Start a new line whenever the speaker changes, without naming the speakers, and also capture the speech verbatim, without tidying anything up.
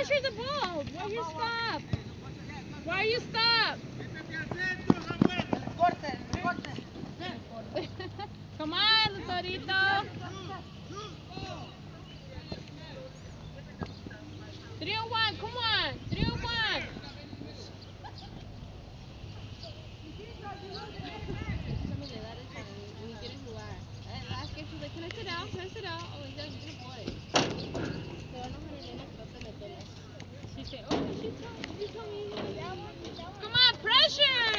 pressure the ball. Why you stop? Why you stop? Come on, Torito. Three on one. Come on. Three on one. Can I sit down? Can I sit down? Oh, you didn't play. She said, oh, she told, she told me. Come on, pressure!